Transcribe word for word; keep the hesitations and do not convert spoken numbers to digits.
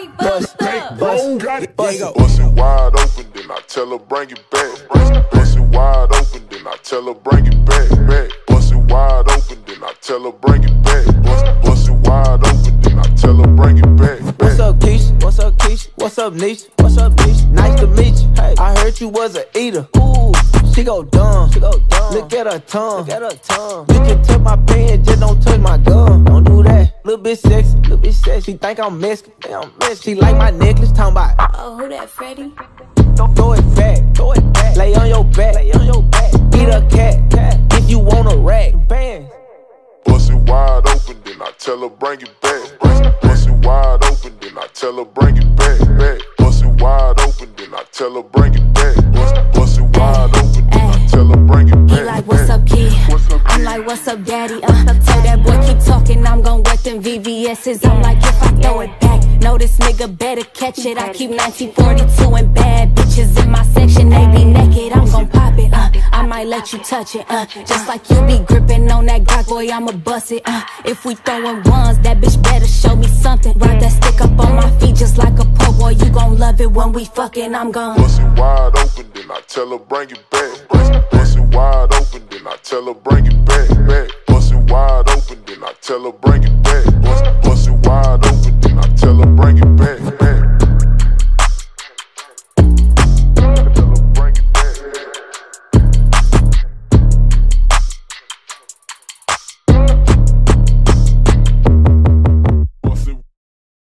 bust, bust, bust, bust. Bust it wide open, then I tell her bring it back. Bust it wide open, then I tell her bring it back. Back. Bust it wide open, then I tell her bring it back. Bust, bust it wide open, then I tell her bring it back. What's up, Keisha? What's up, Keisha? What's up, Nisha? What's up, Nisha? Nice to meet you. Hey, I heard you was a eater. Ooh, she go dumb. She go dumb. Look at her tongue. Look at her tongue. You can touch my pen, just don't touch my gun. Don't do that. Little bit sexy, little bit sexy. She think I'm Mexican. Think I'm Mexican. She like my necklace, talking about. Oh, who that, Freddie? Throw it back, throw it back. Lay on your back, lay on your back. Eat a cat, cat. If you want a rack, bang. Bust it wide open, then I tell her bring it back. Bust it wide open, then I tell her bring it back. Back. Bust it wide open, then I tell her bring it back. Bust, bust it wide open, then I tell her bring it back. He like, what's up, kid? I'm like, what's up, daddy? Uh, tell that boy keep talking, I'm gon' wet them V V S's. I'm like, if I throw it back, know this nigga better catch it. I keep nineteen forty-two and bad bitches in my section. They be naked, I'm gon' pop it. Uh, I might let you touch it. Uh, just like you be gripping on that Glock, boy, I'ma bust it. Uh, if we throwin' ones, that bitch better show me something. Ride that stick up on my feet just like a pro boy. You gon' love it when we fucking. I'm gon' bust it wide open, then I tell her bring it back. Bust it wide open, then I tell her bring it back. Back. Bust it wide open, then I tell her bring it back.